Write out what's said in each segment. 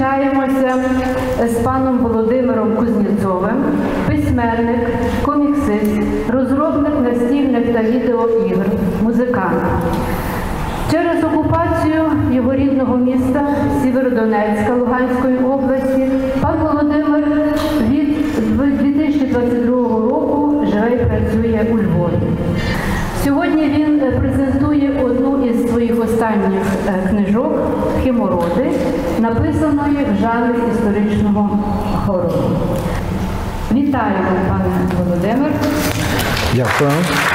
зустрічаємося з паном Володимиром Кузнєцовим, письменник, коміксист, розробник настільних та відеоігр, музикант. Через окупацію його рідного міста Сєвєродонецька Луганської області пан Володимир від 2022 року живе і працює у Львові. Сьогодні він презентує одну із своїх останніх книжок «Химороди», написаної в жанрі історичного хорору. Вітаємо, пане Володимир. Дякую.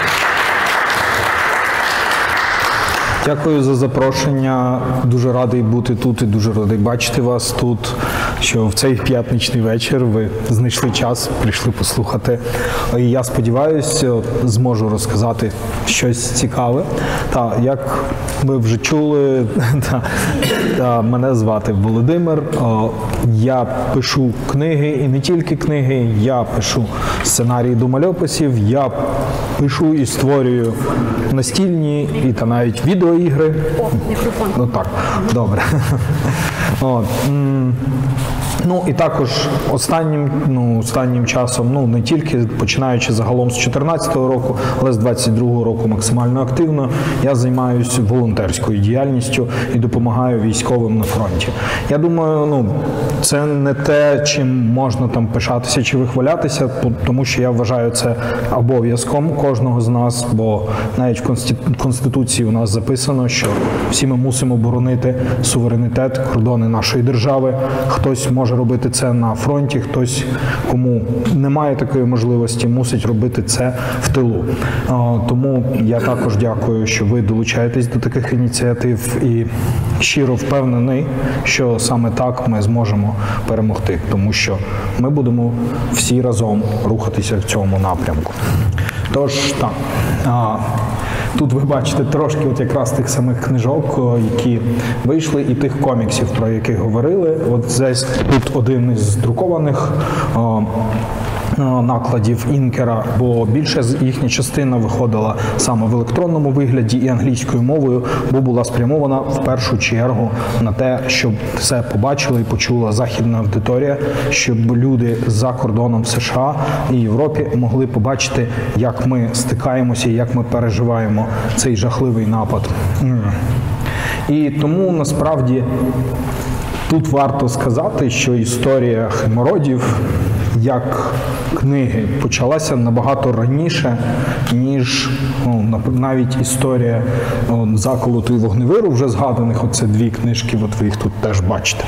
Дякую за запрошення. Дуже радий бути тут і дуже радий бачити вас тут, що в цей п'ятничний вечір ви знайшли час, прийшли послухати. І я сподіваюся, зможу розказати щось цікаве. Та, як ви вже чули, мене звати Володимир. Я пишу книги, і не тільки книги, я пишу сценарії до мальописів, я пишу і створюю настільні і та навіть відеоігри. Мікрофон. Ну так, добре. Ну і також останнім часом, не тільки починаючи загалом з 2014 року, але з 2022 року максимально активно, я займаюся волонтерською діяльністю і допомагаю військовим на фронті. Я думаю, це не те, чим можна там пишатися чи вихвалятися, тому що я вважаю це обов'язком кожного з нас, бо навіть в Конституції у нас записано, що всі ми мусимо боронити суверенітет, кордони нашої держави. Хтось може робити це на фронті, хтось, кому немає такої можливості, мусить робити це в тилу. Тому я також дякую, що ви долучаєтесь до таких ініціатив і щиро впевнений, що саме так ми зможемо перемогти, тому що ми будемо всі разом рухатися в цьому напрямку. Тож, так. Тут ви бачите трошки якраз тих самих книжок, які вийшли, і тих коміксів, про яких говорили. Здесь тут один із друкованих накладів Інкера, бо більша їхня частина виходила саме в електронному вигляді і англійською мовою, бо була спрямована в першу чергу на те, щоб це побачила і почула західна аудиторія, щоб люди за кордоном в США і Європі могли побачити, як ми стикаємося і як ми переживаємо цей жахливий напад. І тому, насправді, тут варто сказати, що історія химородів як книги почалася набагато раніше, ніж навіть історія «Заколоту і вогневиру», вже згаданих, оце дві книжки, ви їх тут теж бачите.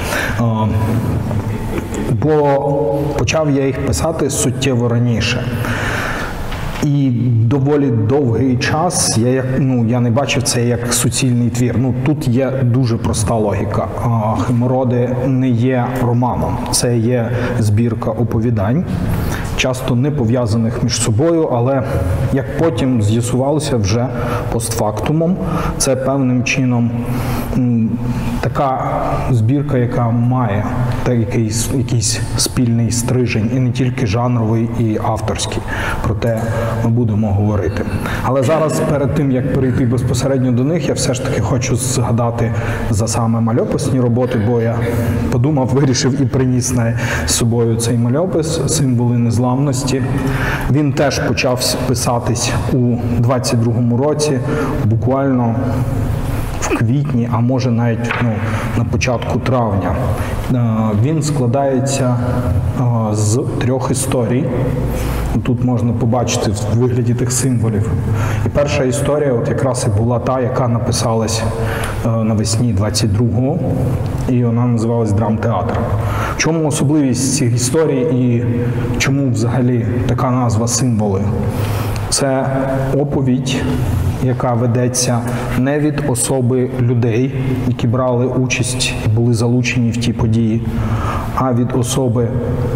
Бо почав я їх писати суттєво раніше. І доволі довгий час я не бачив це як суцільний твір. Тут є дуже проста логіка. «Химороди» не є романом, це є збірка оповідань, часто не пов'язаних між собою, але, як потім з'ясувалося вже постфактумом, це певним чином така збірка, яка має якийсь спільний стрижень, і не тільки жанровий, і авторський. Про те ми будемо говорити. Але зараз, перед тим, як перейти безпосередньо до них, я все ж таки хочу згадати за саме мальописні роботи, бо я подумав, вирішив і приніс з собою цей мальопис «Символи незламності». Він теж почав писатись у 22-му році, буквально в квітні, а може навіть на початку травня. Він складається з 3 історій. Тут можна побачити в вигляді тих символів. І перша історія якраз і була та, яка написалась навесні 22-го, і вона називалась «Драмтеатр». В чому особливість цих історій і чому взагалі така назва «Символи»? Це оповідь, яка ведеться не від особи людей, які брали участь і були залучені в ті події, а від особи,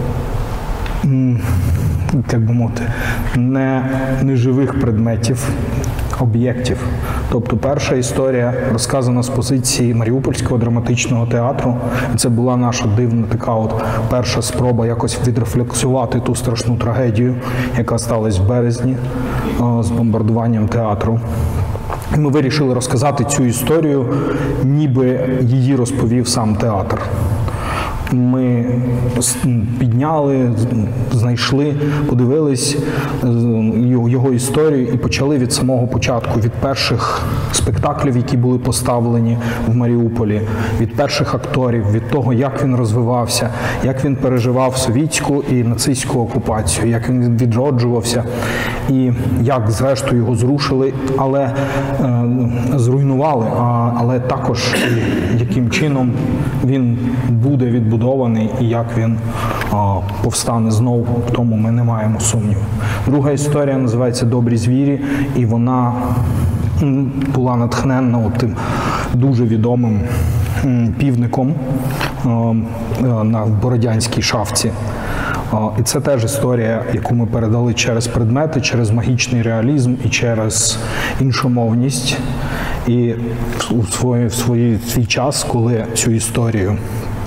як би мовити, неживих предметів, об'єктів. Тобто перша історія розказана з позиції Маріупольського драматичного театру. І це була наша дивна така перша спроба якось відрефлексувати ту страшну трагедію, яка сталася в березні з бомбардуванням театру. І ми вирішили розказати цю історію, ніби її розповів сам театр. ми підняли, знайшли, подивились його історію і почали від самого початку, від перших спектаклів, які були поставлені в Маріуполі, від перших акторів, від того, як він розвивався, як він переживав совітську і нацистську окупацію, як він відроджувався і як зрештою його зрушили, але зруйнували, але також яким чином він буде відбудований і як він повстане знову, в тому ми не маємо сумніву. Друга історія називається «Добрі звірі», і вона була натхненна тим дуже відомим півником на Бородянській шафці. І це теж історія, яку ми передали через предмети, через магічний реалізм і через іншомовність. І в свій час, коли цю історію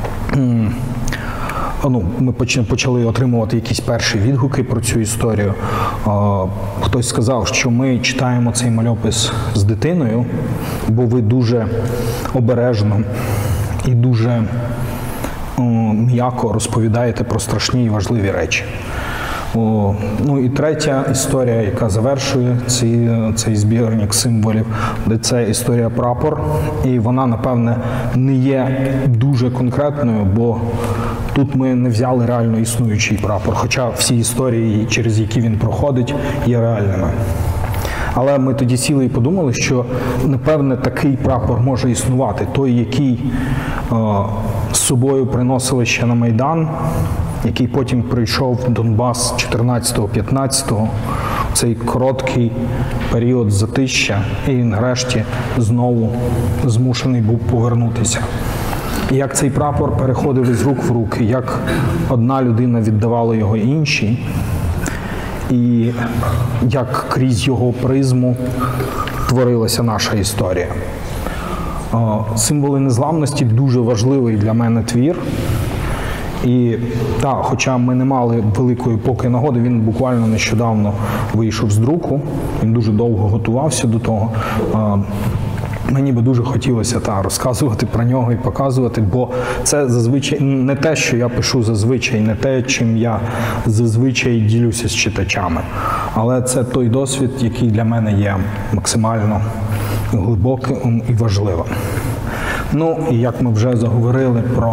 ми почали отримувати якісь перші відгуки про цю історію, хтось сказав, що ми читаємо цей мальопис з дитиною, бо ви дуже обережно і дуже м'яко розповідаєте про страшні і важливі речі. І третя історія, яка завершує цей збірник символів, де це історія прапор, і вона, напевне, не є дуже конкретною, бо тут ми не взяли реально існуючий прапор, хоча всі історії, через які він проходить, є реальними. Але ми тоді сіли і подумали, що, напевне, такий прапор може існувати, той, який з собою приносили ще на Майдан, який потім прийшов в Донбас 14-15, цей короткий період затища, і нарешті знову змушений був повернутися. І як цей прапор переходив із рук в руки, як одна людина віддавала його іншій, і як крізь його призму творилася наша історія. «Символи незламності» – дуже важливий для мене твір. І хоча ми не мали великої поки нагоди, він буквально нещодавно вийшов з друку, він дуже довго готувався до того. Мені би дуже хотілося розказувати про нього і показувати, бо це зазвичай не те, що я пишу зазвичай, не те, чим я зазвичай ділюся з читачами. Але це той досвід, який для мене є максимально глибоким і важливим. І як ми вже заговорили про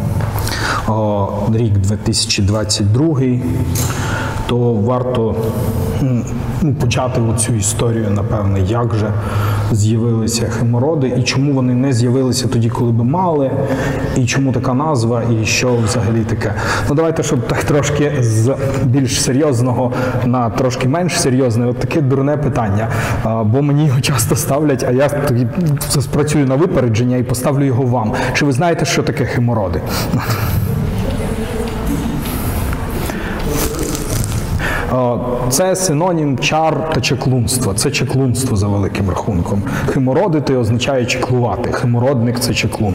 рік 2022, то варто почати оцю історію, напевне, як же з'явилися хемороди, і чому вони не з'явилися тоді, коли би мали, і чому така назва, і що взагалі таке. Давайте, щоб так трошки з більш серйозного на трошки менш серйозне, таке дурне питання, бо мені його часто ставлять, а я тоді спрацюю на випередження і поставлю його вам. Чи ви знаєте, що таке хемороди? Це синонім чар та чаклунства. Це чаклунство за великим рахунком. Хемородити означає чаклувати. Хемородник – це чаклун.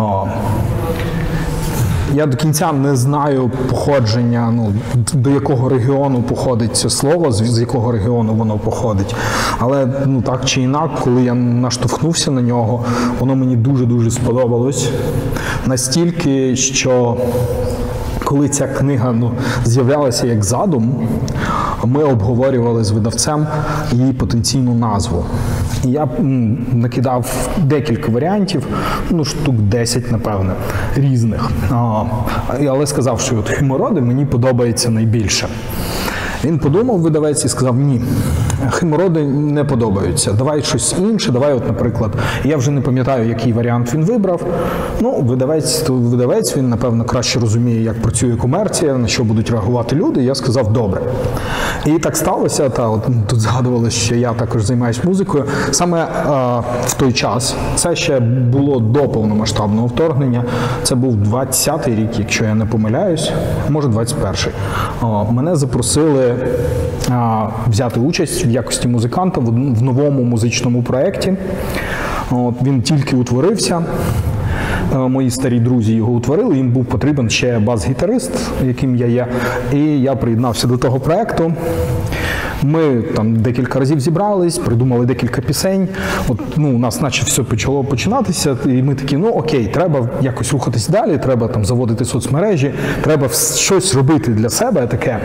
Я до кінця не знаю походження, до якого регіону походить це слово, з якого регіону воно походить. Але так чи інак, коли я наштовхнувся на нього, воно мені дуже-дуже сподобалось. Настільки, що коли ця книга з'являлася як задум, ми обговорювали з видавцем її потенційну назву. І я накидав декілька варіантів, штук 10, напевне, різних. Але сказав, що хемороди мені подобається найбільше. Він подумав, видавець, і сказав: ні, хемороди не подобаються, давай щось інше, давай, наприклад, я вже не пам'ятаю, який варіант він вибрав. Видавець, він, напевно, краще розуміє, як працює комерція, на що будуть реагувати люди, я сказав: добре. І так сталося, тут згадувалося, що я також займаюся музикою. Саме в той час, це ще було до повномасштабного вторгнення, це був 20-й рік, якщо я не помиляюсь, може 21-й. Мене запросили взяти участь в якості музиканта в новому музичному проєкті. Він тільки утворився. Мої старі друзі його утворили, їм був потрібен ще бас-гітарист, яким я є, і я приєднався до того проєкту. Ми там декілька разів зібрались, придумали декілька пісень. От, у нас наче все почало починатися, і ми такі, окей, треба якось рухатись далі, треба там заводити соцмережі, треба щось робити для себе таке.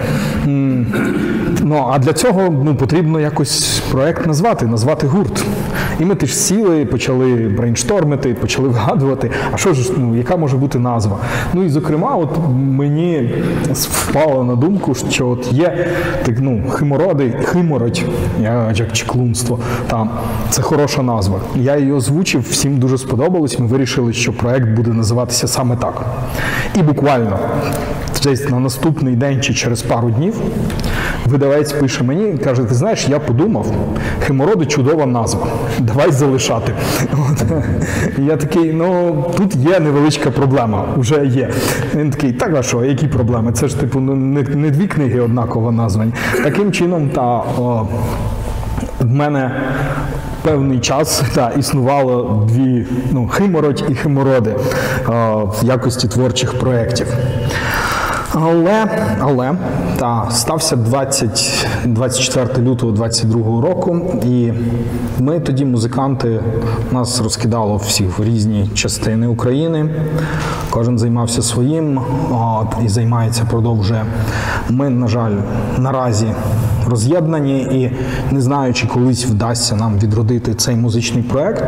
А для цього потрібно якось проект назвати гурт. І ми теж сіли, почали брейнштормити, почали вгадувати, а що ж, яка може бути назва. І, зокрема, от мені впало на думку, що от є химородь, як чеклунство, це хороша назва. Я її озвучив, всім дуже сподобалось, ми вирішили, що проект буде називатися саме так. І буквально десь на наступний день чи через пару днів видавець пише мені і каже, ти знаєш, я подумав, химороди чудова назва, давай залишати. І я такий, тут є невеличка проблема, вже є. Він такий, так а що, які проблеми? Це ж не дві книги однаково названі. Таким чином, в мене певний час існувало дві, химородь і химороди в якості творчих проєктів. Але стався 24 лютого 22 року, і ми тоді, музиканти, нас розкидало всіх в різні частини України, кожен займався своїм і займається, продовжує. Ми, на жаль, наразі роз'єднані і не знаю, чи колись вдасться нам відродити цей музичний проект,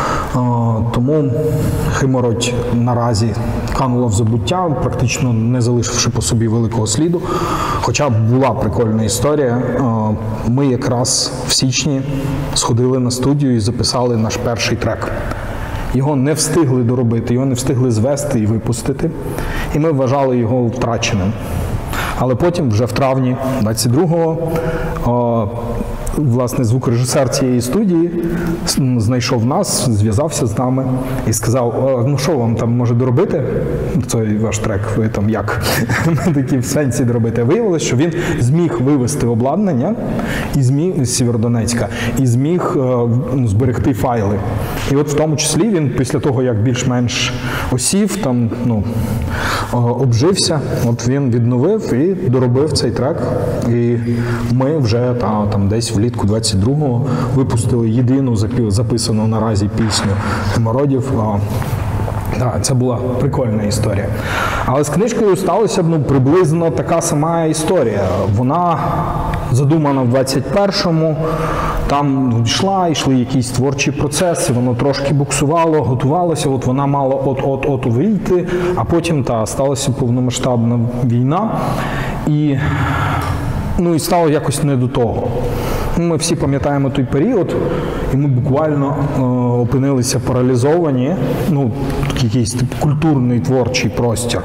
тому химородь наразі канула в забуття, практично не залишивши по собі великого сліду. Хоча була прикольна історія. Ми якраз в січні сходили на студію і записали наш перший трек. Його не встигли доробити, його не встигли звести і випустити. І ми вважали його втраченим. Але потім, вже в травні 22-го, власне, звукорежисер цієї студії знайшов нас, зв'язався з нами і сказав, що вам там може доробити цей ваш трек, ви там як? Ми такі в сенсі доробити. Виявилося, що він зміг вивести обладнання з Сєвєродонецька і зміг зберегти файли. І от в тому числі він після того, як більш-менш осів, обжився, от він відновив і доробив цей трек. І ми вже десь влітку 22-го випустили єдину записану наразі пісню «Химородів». Це була прикольна історія. Але з книжкою сталася приблизно така сама історія. Вона задумана в 21-му, там йшли якісь творчі процеси, воно трошки буксувало, готувалося, от вона мала от вийти, а потім сталася повномасштабна війна, і стало якось не до того. Ми всі пам'ятаємо той період, і ми буквально опинилися паралізовані, якийсь культурний творчий простір.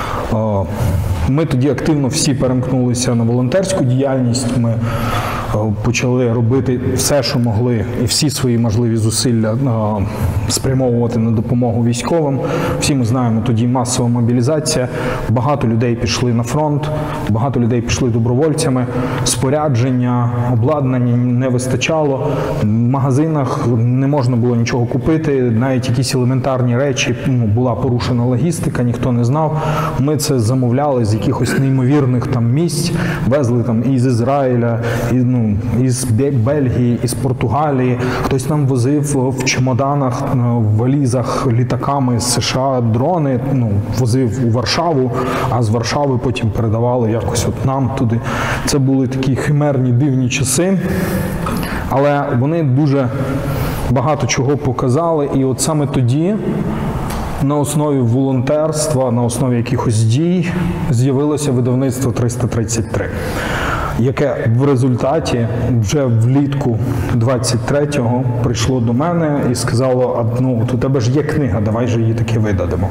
Ми тоді активно всі перемкнулися на волонтерську діяльність, ми почали робити все, що могли, і всі свої можливі зусилля спрямовувати на допомогу військовим. Всі ми знаємо, тоді масова мобілізація, багато людей пішли на фронт, багато людей пішли добровольцями, спорядження, обладнання не вистачало, в магазинах не можна було нічого купити, навіть якісь елементарні речі, була порушена логістика, ніхто не знав. Ми це замовляли з якихось неймовірних місць, везли із Ізраїля, із Бельгії, із Португалії. Хтось нам возив в чемоданах, в валізах літаками з США дрони, возив у Варшаву, а з Варшави потім передавали якось нам туди. Це були такі химерні, дивні часи, але вони дуже багато чого показали. І от саме тоді на основі волонтерства, на основі якихось дій з'явилося видавництво 333. Яке в результаті вже влітку 23-го прийшло до мене і сказало, у тебе ж є книга, давай же її таки видадимо.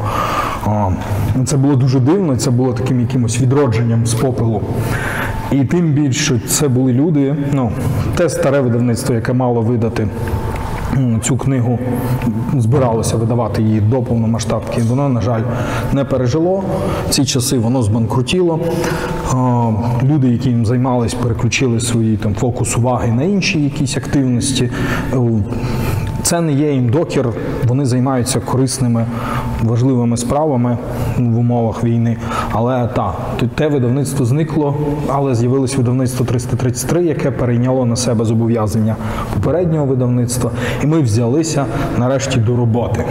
Це було дуже дивно, це було таким якимось відродженням з попелу. І тим більше це були люди, те старе видавництво, яке мало видати цю книгу, збиралося видавати її до повномасштабки, воно, на жаль, не пережило ці часи, воно збанкрутіло. Люди, які їм займались, переключили свої фокус уваги на інші якісь активності. Це не є їм докір, вони займаються корисними, важливими справами в умовах війни. Але те видавництво зникло, але з'явилось видавництво 333, яке перейняло на себе зобов'язання попереднього видавництва, і ми взялися нарешті до роботи.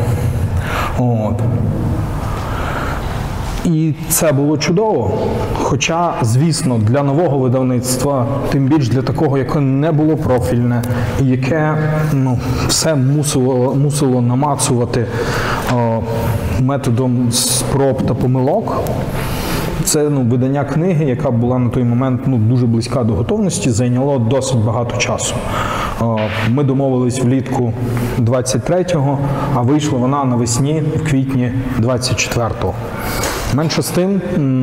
І це було чудово. Хоча, звісно, для нового видавництва, тим більш для такого, яке не було профільне, і яке все мусило намацувати методом спроб та помилок, це видання книги, яка була на той момент дуже близька до готовності, зайняло досить багато часу. Ми домовились влітку 23-го, а вийшла вона навесні, в квітні 24-го. Менше з тим,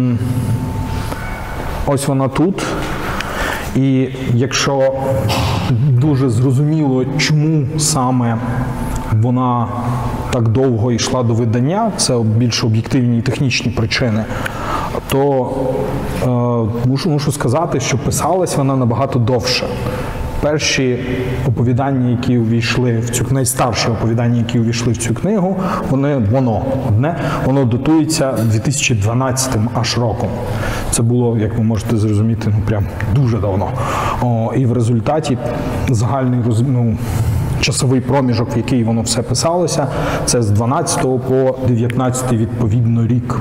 ось вона тут. І якщо дуже зрозуміло, чому саме вона так довго йшла до видання, це більш об'єктивні і технічні причини, то мушу сказати, що писалась вона набагато довше. Перші оповідання, які увійшли в цю найстарші оповідання, які увійшли в цю книгу, воно датується 2012 аж роком. Це було, як ви можете зрозуміти, прям дуже давно. І в результаті загальний часовий проміжок, в який воно все писалося, це з 12 по 19 відповідно рік.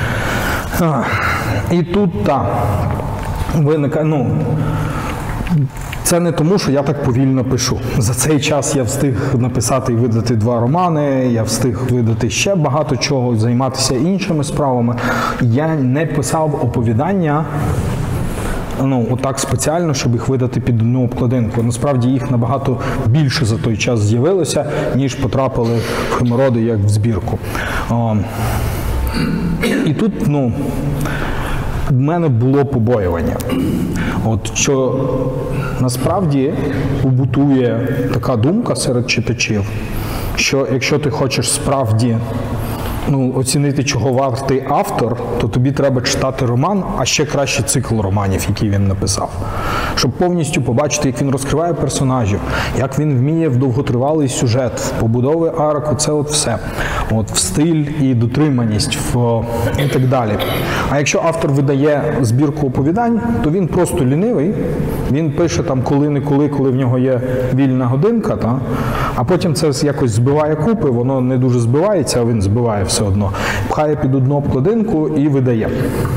І тут виникає, це не тому, що я так повільно пишу. За цей час я встиг написати і видати 2 романи, я встиг видати ще багато чого, займатися іншими справами. Я не писав оповідання отак спеціально, щоб їх видати під одну обкладинку. Насправді їх набагато більше за той час з'явилося, ніж потрапили в Химероди як в збірку. І тут, в мене було побоювання. Що насправді побутує така думка серед читачів, що якщо ти хочеш справді оцінити, чого вартий автор, то тобі треба читати роман, а ще краще цикл романів, який він написав. Щоб повністю побачити, як він розкриває персонажів, як він вміє в довготривалий сюжет, в побудови арку, це все. В стиль і дотриманість і так далі. А якщо автор видає збірку оповідань, то він просто лінивий, він пише коли-неколи, коли в нього є вільна годинка, а потім це якось збиває купи, воно не дуже збивається, а він збиває все одно. Пхає під одну обкладинку і видає.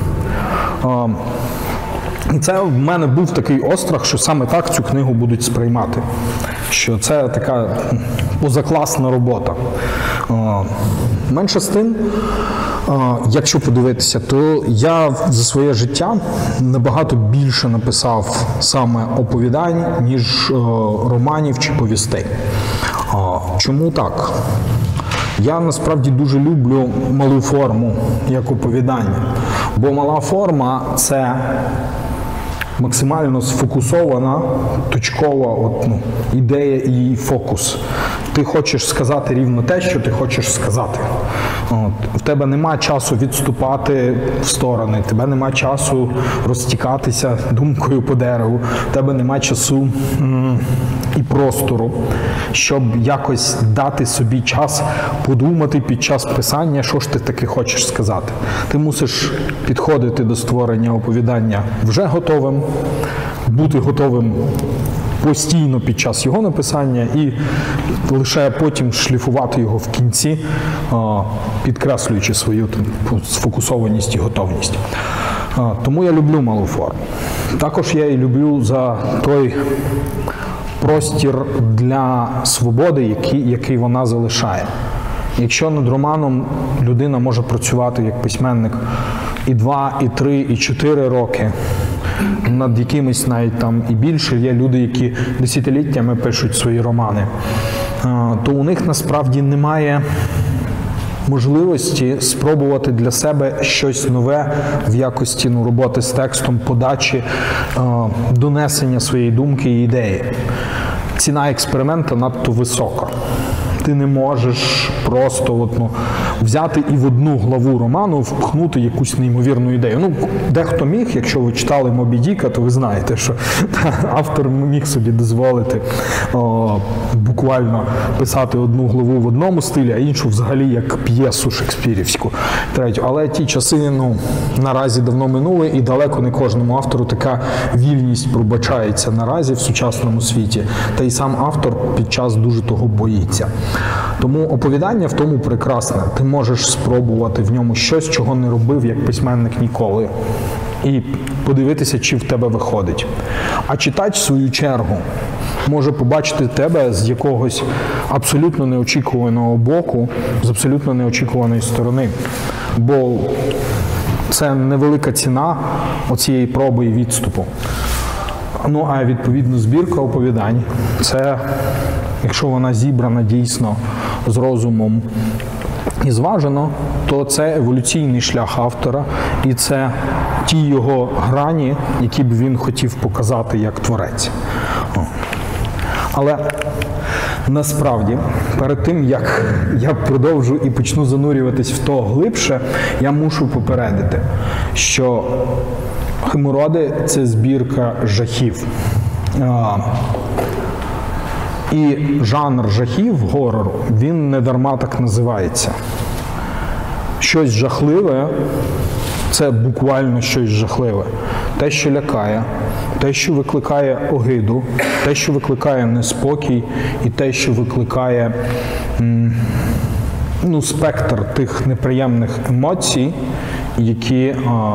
І це в мене був такий острах, що саме так цю книгу будуть сприймати. Що це така позакласна робота. Менше з тим, якщо подивитися, то я за своє життя набагато більше написав саме оповідань, ніж романів чи повістей. Чому так? Я насправді дуже люблю малу форму як оповідання, бо мала форма – це максимально сфокусована, точкова ідея і фокус. Ти хочеш сказати рівно те, що ти хочеш сказати. В тебе нема часу відступати в сторони, в тебе нема часу розтікатися думкою по дереву, в тебе нема часу і простору, щоб якось дати собі час подумати під час писання, що ж ти таки хочеш сказати. Ти мусиш підходити до створення оповідання вже готовим, бути готовим постійно під час його написання і лише потім шліфувати його в кінці, підкреслюючи свою сфокусованість і готовність. Тому я люблю малу форму. Також я і люблю за той простір для свободи, який вона залишає. Якщо над романом людина може працювати як письменник і 2, і 3, і 4 роки, над якимись навіть і більше, є люди, які десятиліттями пишуть свої романи, то у них насправді немає можливості спробувати для себе щось нове в якості роботи з текстом, подачі, донесення своєї думки і ідеї. Ціна експеримента надто висока. Ти не можеш просто взяти і в одну главу роману впхнути якусь неймовірну ідею. Ну, дехто міг, якщо ви читали Мобі Діка, то ви знаєте, що автор міг собі дозволити буквально писати одну главу в одному стилі, а іншу взагалі як п'єсу шекспірівську. Третю. Але ті часи, наразі давно минули, і далеко не кожному автору така вільність пробачається наразі в сучасному світі. Та й сам автор під час дуже того боїться. Тому оповідання в тому прекрасне. Ти можеш спробувати в ньому щось, чого не робив як письменник ніколи. І подивитися, чи в тебе виходить. А читач, в свою чергу, може побачити тебе з якогось абсолютно неочікуваного боку, з абсолютно неочікуваної сторони. Бо це невелика ціна оцієї проби і відступу. Ну, а відповідно збірка оповідань – це, якщо вона зібрана дійсно з розумом і зважено, то це еволюційний шлях автора, і це ті його грані, які б він хотів показати як творець. Але насправді, перед тим, як я продовжу і почну занурюватись в то глибше, я мушу попередити, що Химороди – це збірка жахів. І жанр жахів, горору, він не дарма так називається. Щось жахливе – це буквально щось жахливе. Те, що лякає, те, що викликає огиду, те, що викликає неспокій, і те, що викликає спектр тих неприємних емоцій, які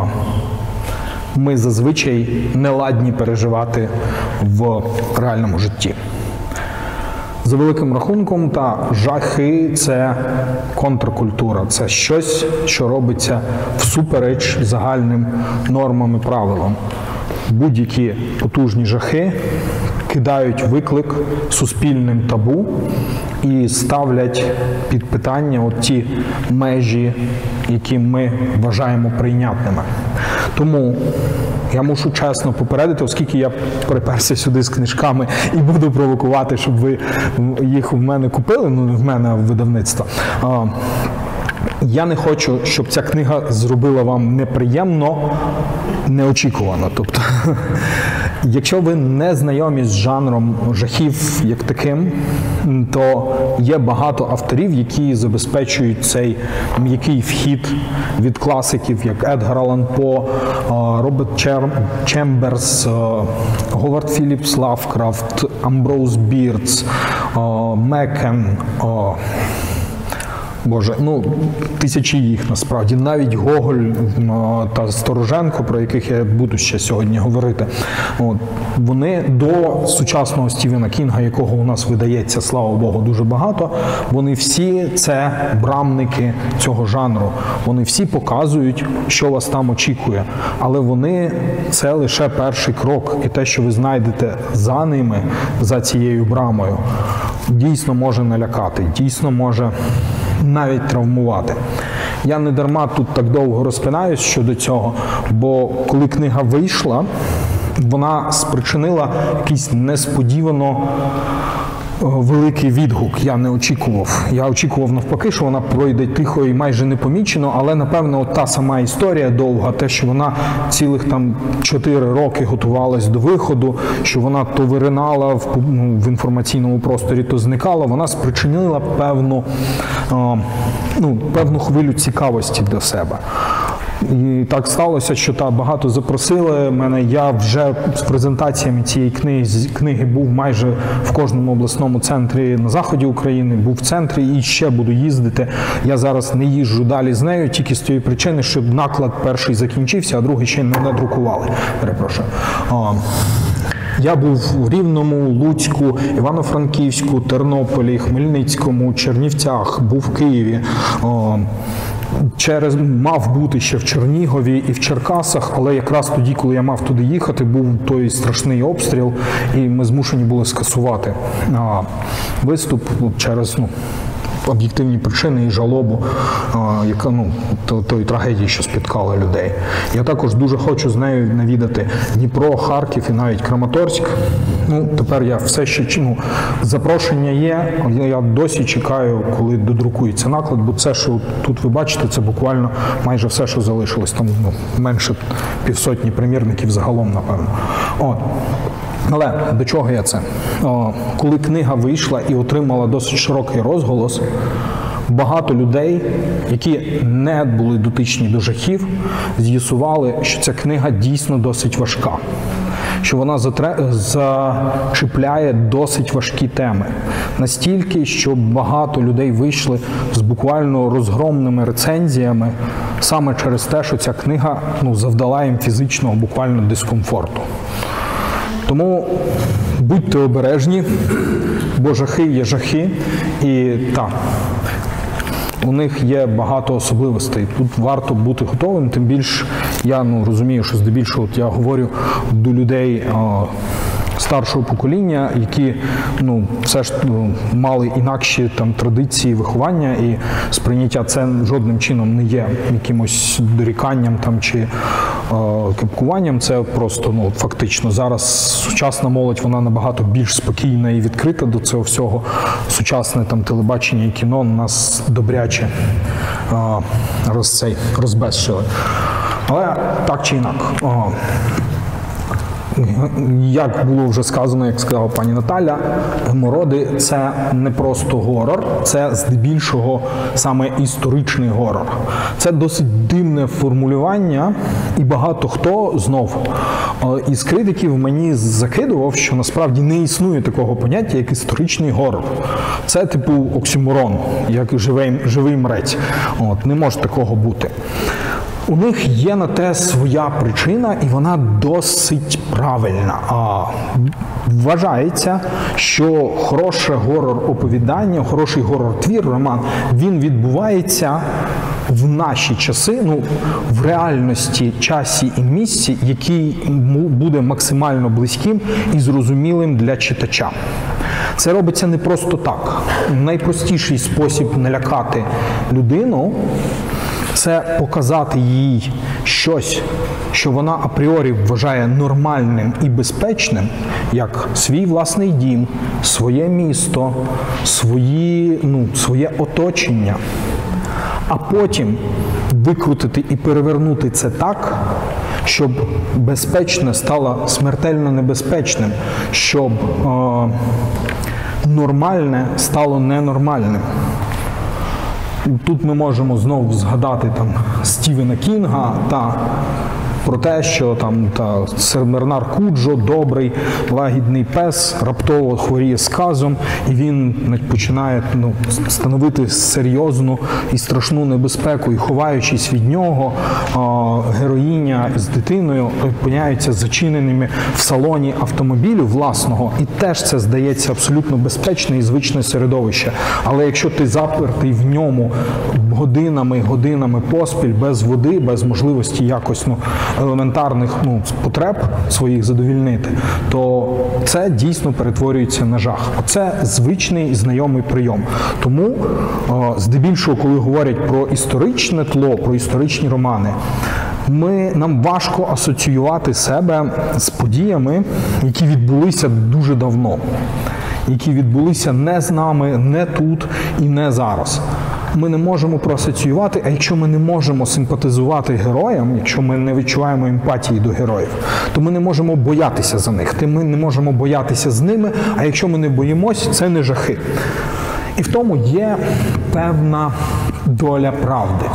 ми зазвичай не ладні переживати в реальному житті. За великим рахунком, жахи – це контркультура, це щось, що робиться всупереч загальним нормам і правилам. Будь-які потужні жахи кидають виклик суспільним табу і ставлять під питання ті межі, які ми вважаємо прийнятними. Тому я мушу чесно попередити, оскільки я приперся сюди з книжками і буду провокувати, щоб ви їх в мене купили, не в мене, а в видавництво. Я не хочу, щоб ця книга зробила вам неприємно, неочікувано. Тобто, якщо ви не знайомі з жанром жахів як таким, то є багато авторів, які забезпечують цей м'який вхід від класиків, як Едгар Аллан По, Роберт Чемберс, Говард Філіпс Лавкрафт, Амброуз Бірц, Мекен, тисячі їх насправді. Навіть Гоголь та Стороженко, про яких я буду ще сьогодні говорити, вони до сучасного Стівена Кінга, якого у нас видається, слава Богу, дуже багато, вони всі це брамники цього жанру. Вони всі показують, що вас там очікує. Але вони – це лише перший крок. І те, що ви знайдете за ними, за цією брамою, дійсно може налякати, дійсно може навіть травмувати. Я не дарма тут так довго розпинаюсь щодо цього, бо коли книга вийшла, вона спричинила якийсь несподівано великий відгук. Я не очікував. Я очікував навпаки, що вона пройде тихо і майже непомічено, але, напевно, та сама історія довга, те, що вона цілих 4 роки готувалась до виходу, що вона то виринала в інформаційному просторі, то зникала, вона спричинила певну хвилю цікавості для себе. І так сталося, що багато запросили мене. Я вже з презентаціями цієї книги був майже в кожному обласному центрі на заході України, був в центрі і ще буду їздити. Я зараз не їжджу далі з нею, тільки з тієї причини, щоб наклад перший закінчився, а другий ще не надрукували. Перепрошую. Я був у Рівному, Луцьку, Івано-Франківську, Тернополі, Хмельницькому, Чернівцях, був в Києві. Мав бути ще в Чернігові і в Черкасах, але якраз тоді, коли я мав туди їхати, був той страшний обстріл, і ми змушені були скасувати виступ через об'єктивні причини і жалобу тої трагедії, що спіткала людей. Я також дуже хочу з нею навідати Дніпро, Харків і навіть Краматорськ. Тепер я все ще запрошення є, я досі чекаю, коли додрукується наклад, бо це, що тут ви бачите, це буквально майже все, що залишилось. Там менше півсотні примірників загалом, напевно. Але до чого я це? Коли книга вийшла і отримала досить широкий розголос, багато людей, які не були дотичні до жахів, з'ясували, що ця книга дійсно досить важка, що вона зачіпляє досить важкі теми. Настільки, що багато людей вийшли з буквально розгромними рецензіями саме через те, що ця книга завдала їм фізичного буквально дискомфорту. Тому будьте обережні, бо жахи є жахи, і у них є багато особливостей. Тут варто бути готовим, тим більше я розумію, що здебільшого я говорю до людей старшого покоління, які все ж мали інакші традиції виховання, і сприйняття це жодним чином не є якимось доріканням чи кепкуванням. Це просто фактично зараз сучасна молодь, вона набагато більш спокійна і відкрита до цього всього. Сучасне телебачення і кіно нас добряче розбезшили. Але так чи інак. Як було вже сказано, як сказала пані Наталя, «Гемороди» – це не просто горор, це здебільшого саме історичний горор. Це досить дивне формулювання, і багато хто знов із критиків мені закидував, що насправді не існує такого поняття, як історичний горор. Це типу оксюморон, як живий мрець. Не може такого бути. У них є на те своя причина, і вона досить правильна. Вважається, що хороше горор-оповідання, хороший горор-твір, роман, він відбувається в наші часи, в реальності, часі і місці, який буде максимально близьким і зрозумілим для читача. Це робиться не просто так. Найпростіший спосіб налякати людину – це показати їй щось, що вона апріорі вважає нормальним і безпечним, як свій власний дім, своє місто, своє оточення. А потім викрутити і перевернути це так, щоб безпечне стало смертельно небезпечним, щоб нормальне стало ненормальним. Тут ми можемо знову згадати Стівена Кінга про те, що сер Бернар Куджо, добрий, лагідний пес, раптово хворіє сказом, і він починає становити серйозну і страшну небезпеку, і ховаючись від нього, героїня з дитиною опиняються зачиненими в салоні автомобілю власного, і теж це здається абсолютно безпечне і звичне середовище. Але якщо ти запертий в ньому годинами поспіль, без води, без можливості якось елементарних потреб своїх задовільнити, то це дійсно перетворюється на жах. Оце звичний і знайомий прийом. Тому, здебільшого, коли говорять про історичне тло, про історичні романи, нам важко асоціювати себе з подіями, які відбулися дуже давно, які відбулися не з нами, не тут і не зараз. Ми не можемо проасоціювати, а якщо ми не можемо симпатизувати героям, якщо ми не відчуваємо емпатії до героїв, то ми не можемо боятися за них, ми не можемо боятися з ними, а якщо ми не боїмось, це не жахи. І в тому є певна доля правди.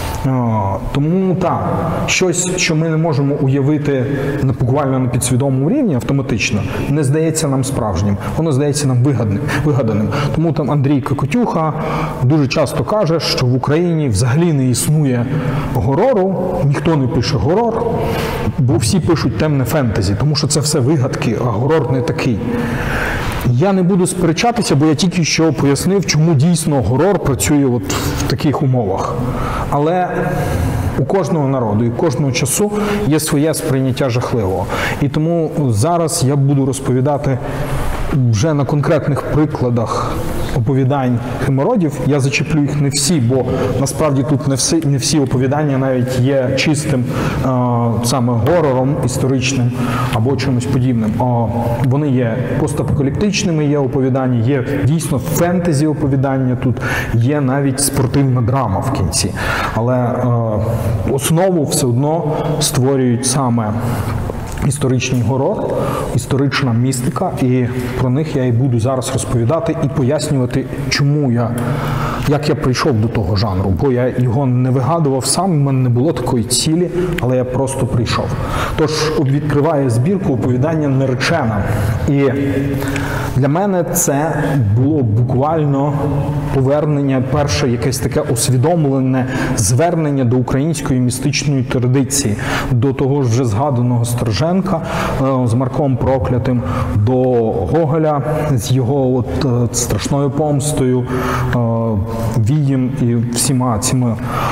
Тому щось, що ми не можемо уявити буквально на підсвідомому рівні автоматично, не здається нам справжнім, воно здається нам вигаданим. Тому Андрій Кокотюха дуже часто каже, що в Україні взагалі не існує горору, ніхто не пише горор, бо всі пишуть темне фентезі, тому що це все вигадки, а горор не такий. Я не буду сперечатися, бо я тільки що пояснив, чому дійсно горор працює в таких умовах. Але у кожного народу і кожного часу є своє сприйняття жахливого. І тому зараз я буду розповідати вже на конкретних прикладах оповідань Химородів. Я зачеплю їх не всі, бо насправді тут не всі оповідання навіть є чистим саме горором історичним або чимось подібним. Вони є постапокаліптичними, є оповідання, є дійсно фентезі оповідання, тут є навіть спортивна драма в кінці. Але основу все одно створюють саме історичний горор, історична містика, і про них я і буду зараз розповідати і пояснювати, як я прийшов до того жанру, бо я його не вигадував сам, в мене не було такої цілі, але я просто прийшов. Тож відкриваю збірку оповідання «Наречена». І для мене це було буквально повернення, перше якесь таке усвідомлене звернення до української містичної традиції, до того ж вже згаданого Стороженка з Марком Проклятим, до Гоголя з його страшною помстою, Вієм і всіма цими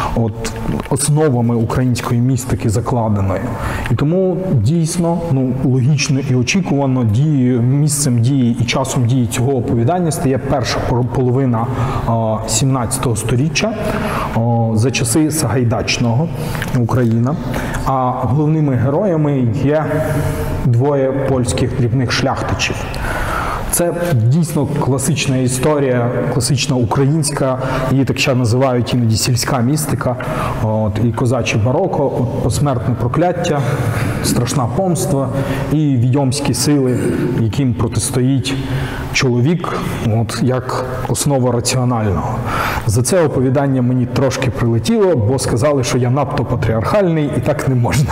основами української містики закладеної. І тому дійсно логічно і очікувано місцем дії і часом дії цього оповідання стає перша половина 17 сторіччя за часи Сагайдачного Україна. А головними героями є двоє польських дрібних шляхтичів. Це дійсно класична історія, класична українська, її так ще називають іноді сільська містика, і козаче бароко, посмертне прокляття, страшна помста і відьомські сили, яким протистоїть чоловік, як основа раціонального. За це оповідання мені трошки прилетіло, бо сказали, що я надто патріархальний і так не можна.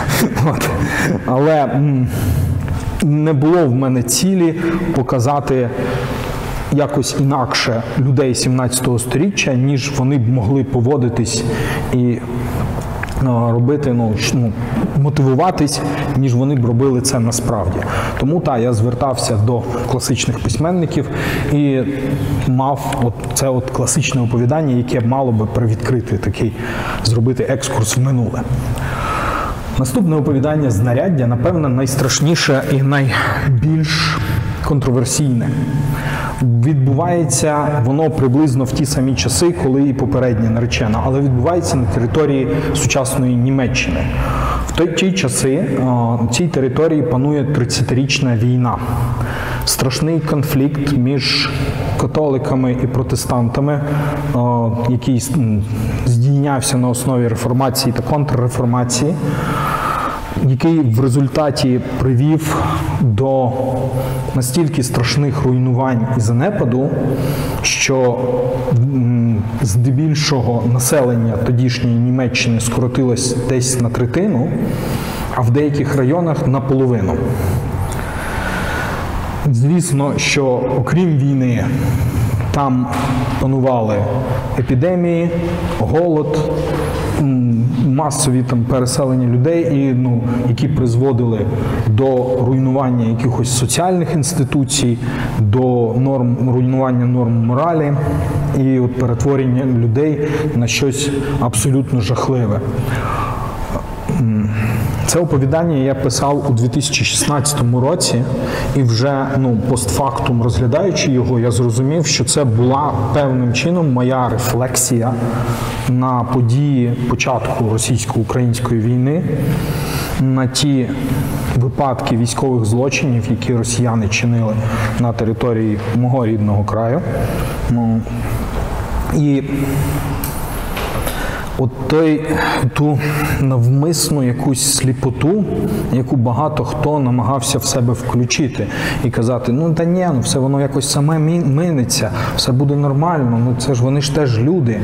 Але не було в мене цілі показати якось інакше людей 17 сторіччя, ніж вони б могли поводитись і робити, мотивуватись, ніж вони б робили це насправді. Тому я звертався до класичних письменників і мав це класичне оповідання, яке мало би привідкрити зробити екскурс в минуле. Наступне оповідання «Знаряддя», напевно, найстрашніше і найбільш контроверсійне. Відбувається воно приблизно в ті самі часи, коли і попередня «Наречена», але відбувається на території сучасної Німеччини. В ті часи на цій території панує 30-річна війна. Страшний конфлікт між католиками і протестантами, який здійнявся на основі реформації та контрреформації, який в результаті привів до настільки страшних руйнувань і занепаду, що здебільшого населення тодішньої Німеччини скоротилось десь на третину, а в деяких районах на половину. Звісно, що окрім війни, там панували епідемії, голод, масові переселення людей, які призводили до руйнування якихось соціальних інституцій, до руйнування норм моралі і перетворення людей на щось абсолютно жахливе. Це оповідання я писав у 2016 році, і вже постфактум розглядаючи його, я зрозумів, що це була певним чином моя рефлексія на події початку російсько-української війни, на ті випадки військових злочинів, які росіяни чинили на території мого рідного краю. І ту навмисну якусь сліпоту, яку багато хто намагався в себе включити і казати, все воно якось саме минеться, все буде нормально, вони ж теж люди.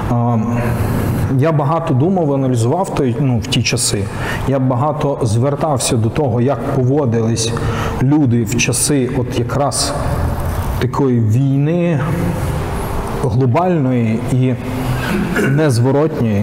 Я багато думав, аналізував в ті часи. Я багато звертався до того, як поводились люди в часи якраз такої війни глобальної і незворотньої,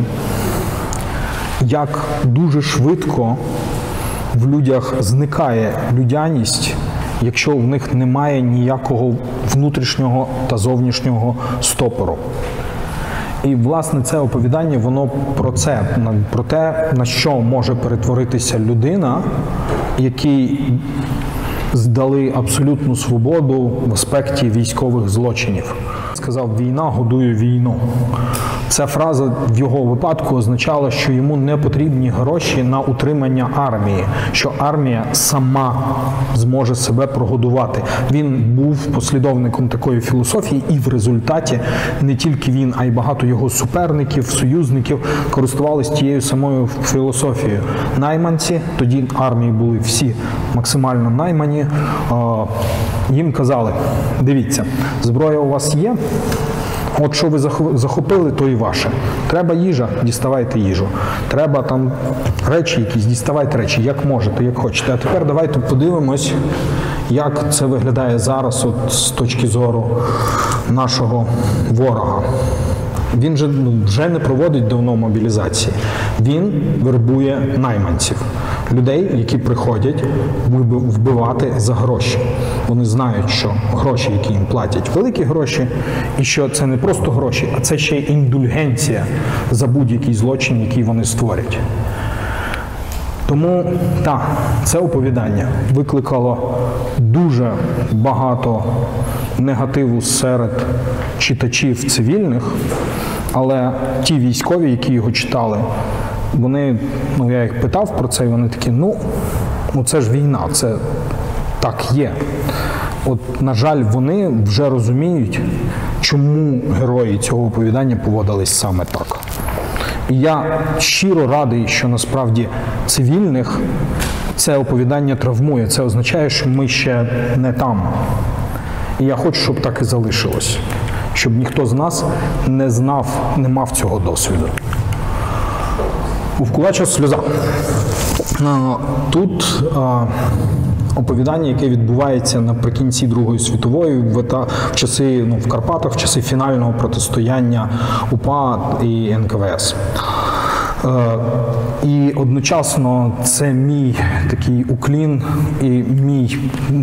як дуже швидко в людях зникає людяність, якщо в них немає ніякого внутрішнього та зовнішнього стопору. І, власне, це оповідання, воно про те, на що може перетворитися людина, якій здали абсолютну свободу в аспекті військових злочинів. сказав: «Війна годує війну». Ця фраза в його випадку означала, що йому не потрібні гроші на утримання армії, що армія сама зможе себе прогодувати. Він був послідовником такої філософії, і в результаті не тільки він, а й багато його суперників, союзників користувалися тією самою філософією. Найманці, тоді армії були всі максимально наймані, їм казали: «Дивіться, зброя у вас є, от що ви захопили, то і ваше. Треба їжа, діставайте їжу. Треба там речі якісь, діставайте речі, як можете, як хочете. А тепер давайте подивимось, як це виглядає зараз от, з точки зору нашого ворога». Він же вже не проводить давно мобілізації. Він вербує найманців. Людей, які приходять вбивати за гроші. Вони знають, що гроші, які їм платять, великі гроші, і що це не просто гроші, а це ще й індульгенція за будь-який злочин, який вони створять. Тому, так, це оповідання викликало дуже багато негативу серед читачів цивільних, але ті військові, які його читали, вони, я їх питав про це, і вони такі: ну це ж війна, це так є. От, на жаль, вони вже розуміють, чому герої цього оповідання поводились саме так. І я щиро радий, що насправді цивільних це оповідання травмує. Це означає, що ми ще не там. І я хочу, щоб так і залишилось. Щоб ніхто з нас не знав, не мав цього досвіду. У Вкулача сльоза. Тут оповідання, яке відбувається наприкінці Другої світової, в часи, в Карпатах, в часи фінального протистояння УПА і НКВС. І одночасно це мій такий уклін і мій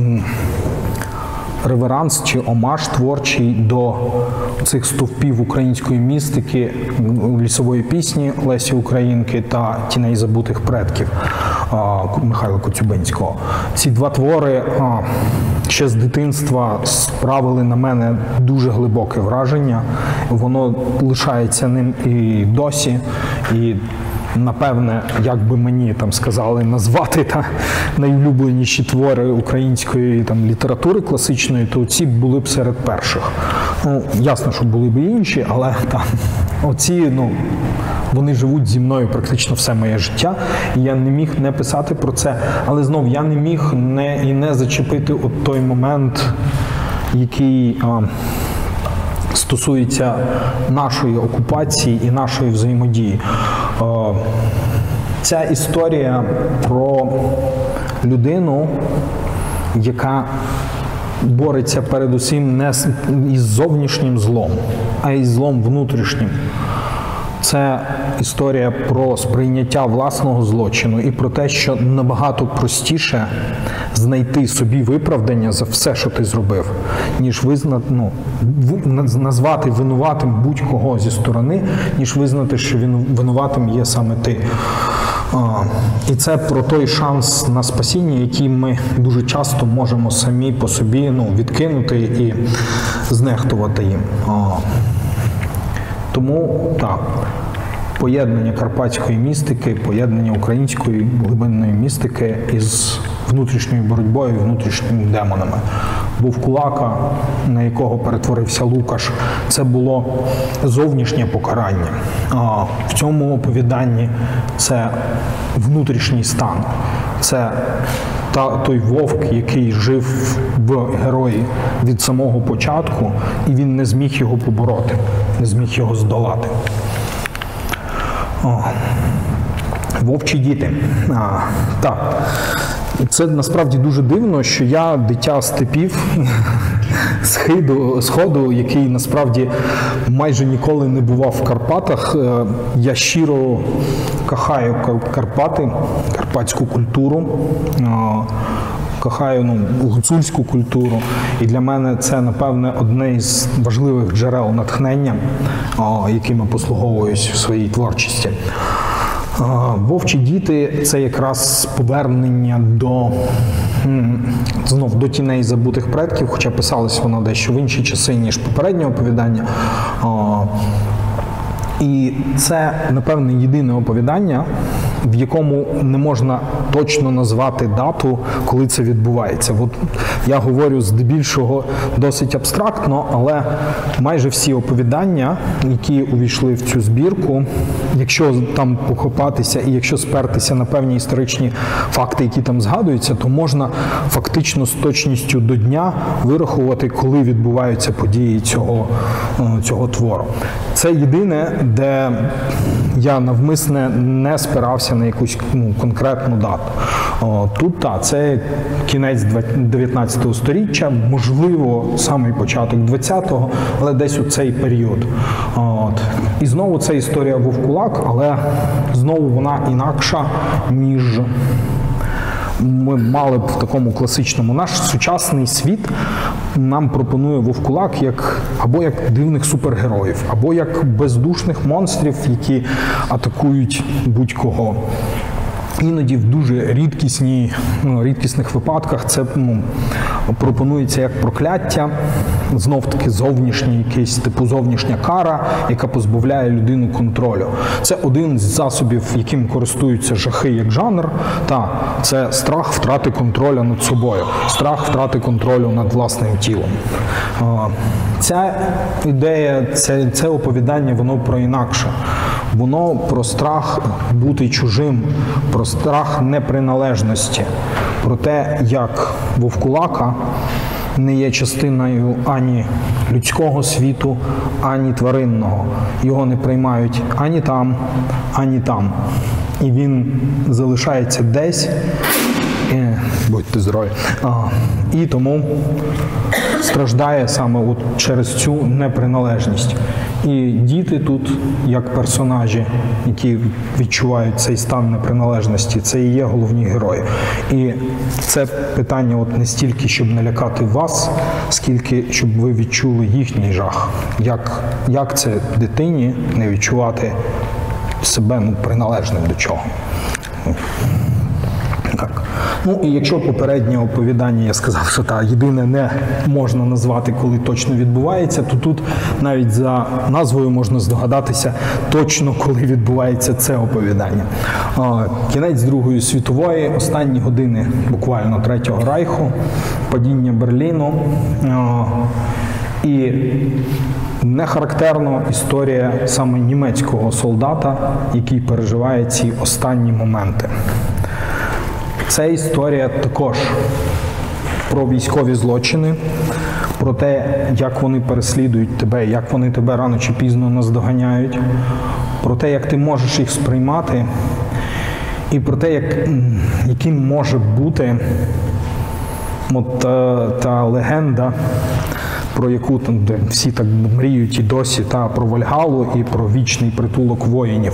реверанс чи омаж творчий до цих стовпів української містики, лісової пісні Лесі Українки та Тіней забутих предків Михайла Коцюбинського. Ці два твори ще з дитинства справили на мене дуже глибоке враження. Воно лишається ним і досі. І напевне, як би мені там сказали назвати найулюбленіші твори української літератури класичної, то ці були б серед перших. Ясно, що були б і інші, але оці, вони живуть зі мною практично все моє життя, і я не міг не писати про це. Але знов, я не міг не зачепити от той момент, який стосується нашої окупації і нашої взаємодії. Ця історія про людину, яка бореться передусім не із зовнішнім злом, а із злом внутрішнім. Це історія про сприйняття власного злочину і про те, що набагато простіше знайти собі виправдання за все, що ти зробив, ніж назвати винуватим будь-кого зі сторони, ніж визнати, що винуватим є саме ти. І це про той шанс на спасіння, який ми дуже часто можемо самі по собі відкинути і знехтувати їм. Тому, так, поєднання карпатської містики, поєднання української глибинної містики із внутрішньою боротьбою, внутрішніми демонами. Був Кулака, на якого перетворився Лукаш. Це було зовнішнє покарання. В цьому оповіданні це внутрішній стан. Це той вовк, який жив в герої від самого початку, і він не зміг його побороти, не зміг його здолати. Вовчі діти. Так. Це насправді дуже дивно, що я дитя степів, сходу, який насправді майже ніколи не бував в Карпатах. Я щиро кохаю Карпати, карпатську культуру, кохаю гуцульську культуру. І для мене це, напевне, одне із важливих джерел натхнення, якими послуговуюсь в своїй творчості. Вовчі діти – це якраз повернення до тіней забутих предків, хоча писалось воно дещо в інші часи, ніж попереднє оповідання. І це, напевне, єдине оповідання, в якому не можна точно назвати дату, коли це відбувається. От я говорю здебільшого досить абстрактно, але майже всі оповідання, які увійшли в цю збірку, якщо там покопатися і якщо спертися на певні історичні факти, які там згадуються, то можна фактично з точністю до дня вирахувати, коли відбуваються події цього твору. Це єдине, де я навмисне не спирався на якусь конкретну дату. Тут це кінець 19 століття, можливо, самий початок 20-го, але десь у цей період. І знову це історія Вовкулак, але знову вона інакша, ніж ми мали б в такому класичному. Наш сучасний світ нам пропонує Вовкулак або як дивних супергероїв, або як бездушних монстрів, які атакують будь-кого. Іноді в дуже рідкісних випадках це пропонується як прокляття, знов-таки зовнішня кара, яка позбавляє людину контролю. Це один з засобів, яким користуються жахи як жанр, це страх втрати контролю над собою, страх втрати контролю над власним тілом. Ця ідея, це оповідання, воно про інакше. Воно про страх бути чужим, про страх неприналежності, про те, як Вовкулака не є частиною ані людського світу, ані тваринного. Його не приймають ані там, ані там. І він залишається десь, будьте здорові, і тому страждає саме через цю неприналежність. І діти тут, як персонажі, які відчувають цей стан неприналежності, це і є головні герої. І це питання не стільки, щоб налякати вас, скільки, щоб ви відчули їхній жах. Як це дитині не відчувати себе приналежним до чого. Так. І якщо попереднє оповідання, я сказав, що єдине не можна назвати, коли точно відбувається, то тут навіть за назвою можна здогадатися точно, коли відбувається це оповідання. Кінець Другої світової, останні години буквально Третього Райху, падіння Берліну. І не характерно історія саме німецького солдата, який переживає ці останні моменти. Це історія також про військові злочини, про те, як вони переслідують тебе, як вони тебе рано чи пізно наздоганяють, про те, як ти можеш їх сприймати, і про те, яким може бути та легенда, про яку всі так мріють і досі, про Вальгалу і про вічний притулок воїнів.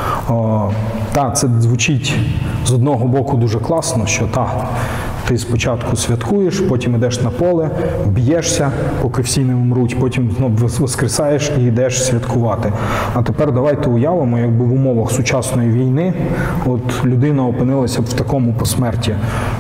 Це звучить з одного боку дуже класно, що ти спочатку святкуєш, потім йдеш на поле, б'єшся, поки всі не вмруть, потім знову воскресаєш і йдеш святкувати. А тепер давайте уявимо, якби в умовах сучасної війни людина опинилася б в такому посмерті.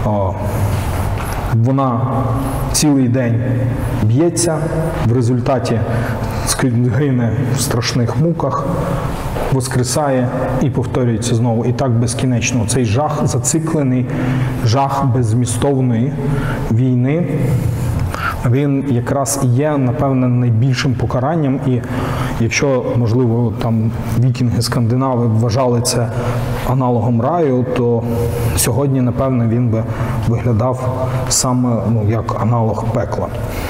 Вона цілий день б'ється, в результаті гине в страшних муках, воскресає і повторюється знову. І так безкінечно. Цей жах зациклений, жах беззмістовної війни, він якраз і є, напевне, найбільшим покаранням. І якщо, можливо, вікінги-скандинави вважали це аналогом раю, то сьогодні, напевне, він би виглядав саме як аналог пекла.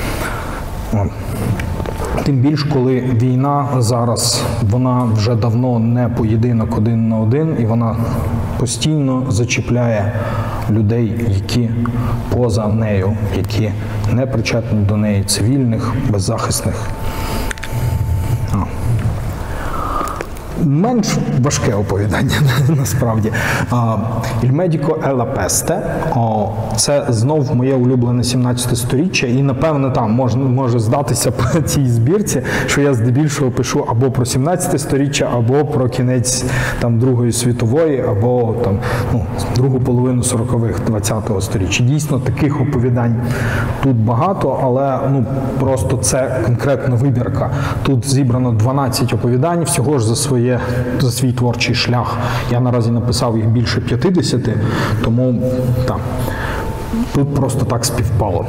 Тим більш, коли війна зараз, вона вже давно не поєдинок один на один, і вона постійно зачіпляє людей, які поза нею, які не причетні до неї, цивільних, беззахисних. менш важке оповідання, насправді. «Il medico e la peste» – це знов моє улюблене 17 сторіччя, і, напевно, там може здатися по цій збірці, що я здебільшого пишу або про 17 сторіччя, або про кінець там, Другої світової, або там, другу половину 40-х, 20-го сторіччя. Дійсно, таких оповідань тут багато, але просто це конкретна вибірка. Тут зібрано 12 оповідань, всього ж за свій творчий шлях. Я наразі написав їх більше 50, тому тут просто так співпало.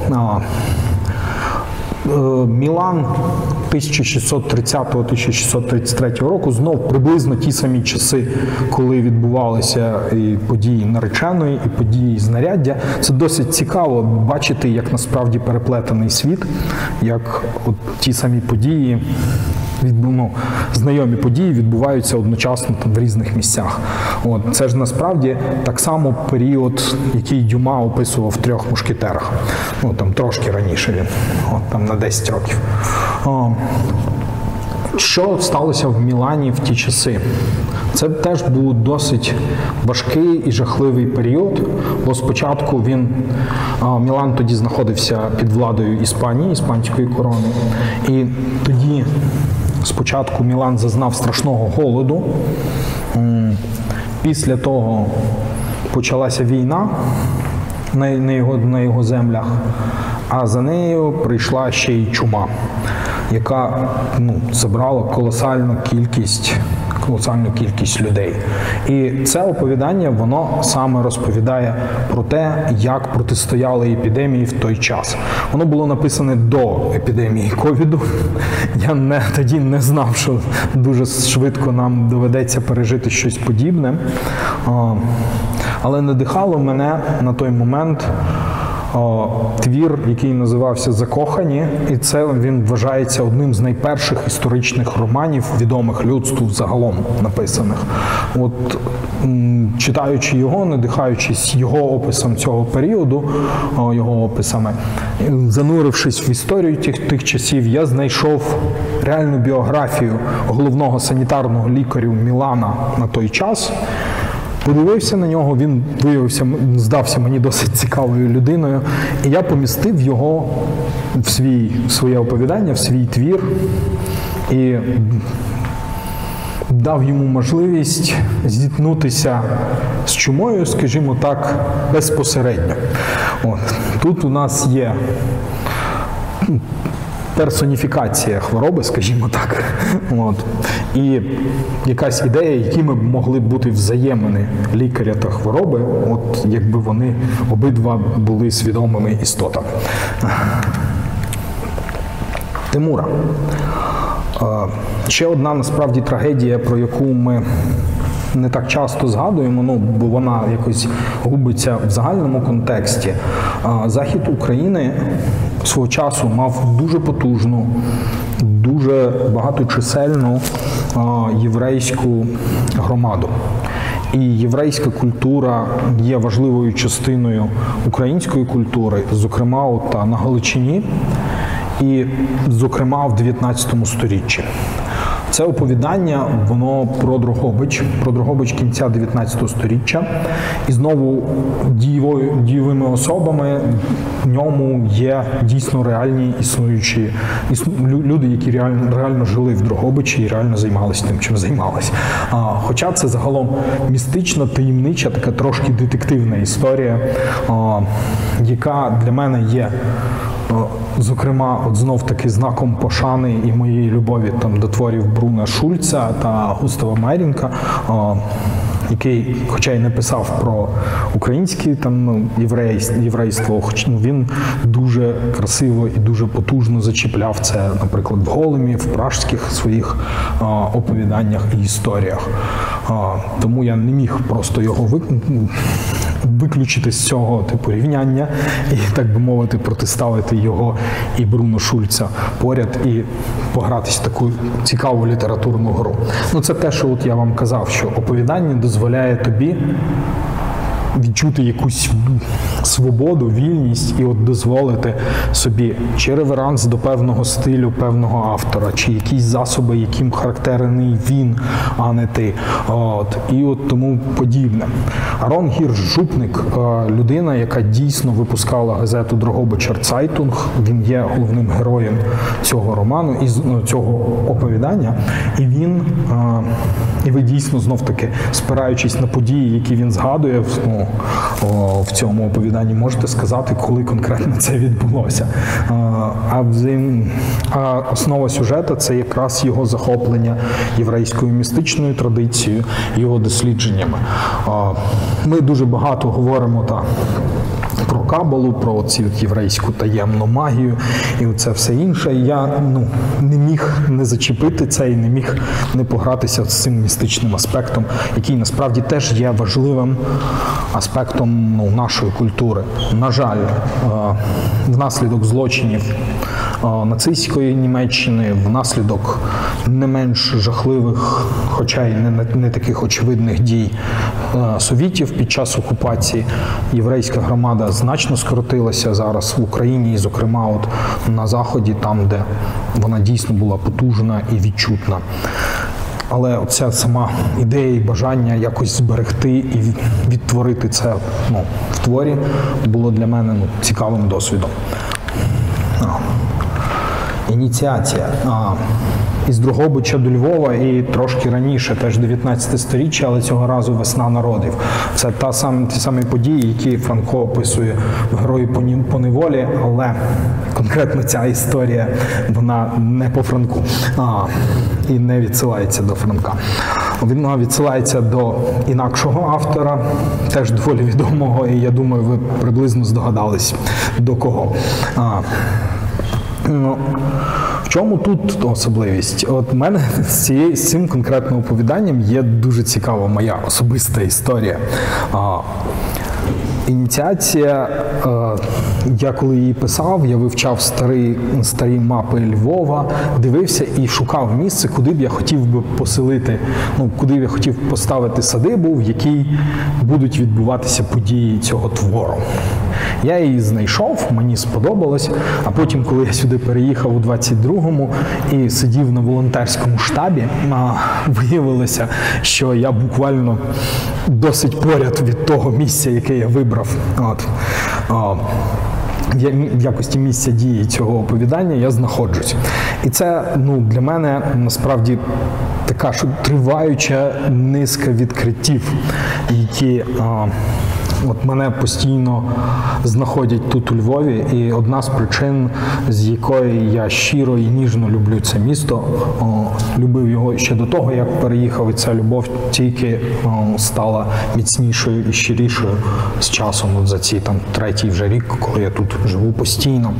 Мілан 1630-1633 року, знов приблизно ті самі часи, коли відбувалися і події нареченої, і події знаряддя. Це досить цікаво бачити, як насправді переплетений світ, як от ті самі події, знайомі події відбуваються одночасно в різних місцях. Це ж насправді так само період, який Дюма описував в «Трьох мушкетерах». Там трошки раніше він, там на 10 років. Що сталося в Мілані в ті часи? Це теж був досить важкий і жахливий період, бо спочатку Мілан тоді знаходився під владою Іспанії, іспанської корони, і тоді спочатку Мілан зазнав страшного голоду, після того почалася війна на його землях, а за нею прийшла ще й чума, яка забрала колосальну кількість людей. І це оповідання, воно саме розповідає про те, як протистояли епідемії в той час. Воно було написане до епідемії ковіду. Я тоді не знав, що дуже швидко нам доведеться пережити щось подібне. Але надихало мене на той момент твір, який називався «Закохані», і це він вважається одним з найперших історичних романів, відомих людству загалом написаних. Читаючи його, надихаючись його описом цього періоду, його описами, занурившись в історію тих часів, я знайшов реальну біографію головного санітарного лікаря Мілана на той час. Подивився на нього, він здався мені досить цікавою людиною, і я помістив його в своє оповідання, в свій твір, і дав йому можливість зіткнутися з чумою, скажімо так, безпосередньо. Тут у нас є персоніфікація хвороби, скажімо так. І якась ідея, якими б могли бути взаємини лікаря та хвороби, якби вони обидва були свідомими істотами. Тимура. Ще одна, насправді, трагедія, про яку ми не так часто згадуємо, бо вона якось губиться в загальному контексті. Захід України свого часу мав дуже потужну, дуже багаточисельну єврейську громаду. І єврейська культура є важливою частиною української культури, зокрема на Галичині і, зокрема, в 19 сторіччі. Це оповідання, воно про Дрогобич кінця 19 сторіччя. І знову дієвими особами в ньому є дійсно реальні існуючі люди, які реально жили в Дрогобичі і реально займалися тим, чим займалися. Хоча це загалом містична, таємнича, така трошки детективна історія, яка для мене є, зокрема, знов-таки знаком пошани і моєї любові до творів Бруна Шульца та Густава Майрінка, який, хоча й не писав про українське єврейство, він дуже красиво і дуже потужно зачіпляв це, наприклад, в Големі, в пражських своїх оповіданнях і історіях. Тому я не міг просто його виключити з цього рівняння і, так би мовити, протиставити його і Бруно Шульца поряд і погратись в таку цікаву літературну гру. Це те, що я вам казав, що оповідання дозволяє тобі відчути якусь свободу, вільність і от дозволити собі чи реверанс до певного стилю, певного автора, чи якісь засоби, яким характерний він, а не ти. І от тому подібне. Арон Гірш-Жупник – людина, яка дійсно випускала газету «Дрогобичер Цайтунг». Він є головним героєм цього роману і цього оповідання. І ви дійсно, знов-таки, спираючись на події, які він згадує в цьому оповіданні, можете сказати, коли конкретно це відбулося. А основа сюжету – це якраз його захоплення єврейською містичною традицією, його дослідженнями. Ми дуже багато говоримо про Кабалу, про цю єврейську таємну магію і це все інше. Я не міг не зачепити це і не міг не погратися з цим містичним аспектом, який насправді теж є важливим аспектом нашої культури. На жаль, внаслідок злочинів нацистської Німеччини, внаслідок не менш жахливих, хоча й не таких очевидних дій совітів під час окупації, єврейська громада значно скоротилася зараз в Україні, і, зокрема, на Заході, там, де вона дійсно була потужна і відчутна. Але оця сама ідея і бажання якось зберегти і відтворити це в творі було для мене цікавим досвідом. Ініціація. Із Дрогобича до Львова і трошки раніше, теж 19 сторіччя, але цього разу «Весна народів». Це ті самі події, які Франко описує в «Герої по неволі», але конкретно ця історія, вона не по Франку і не відсилається до Франка. Вона відсилається до інакшого автора, теж доволі відомого, і я думаю, ви приблизно здогадались, до кого. В чому тут особливість? От в мене з цим конкретним оповіданням є дуже цікава моя особиста історія. Ініціація, я коли її писав, я вивчав старі мапи Львова, дивився і шукав місце, куди б я хотів би поселити, куди б я хотів поставити садибу, в якій будуть відбуватися події цього твору. Я її знайшов, мені сподобалось, а потім, коли я сюди переїхав у 22-му і сидів на волонтерському штабі, виявилося, що я буквально досить поряд від того місця, яке я вибрав. В якості місця дії цього оповідання я знаходжусь. І це для мене насправді така триваюча низка відкриттів, які мене постійно знаходять тут у Львові, і одна з причин, з якої я щиро і ніжно люблю це місто, любив його ще до того, як переїхав, і ця любов тільки стала міцнішою і щирішою з часом, за ці третій вже рік, коли я тут живу постійно.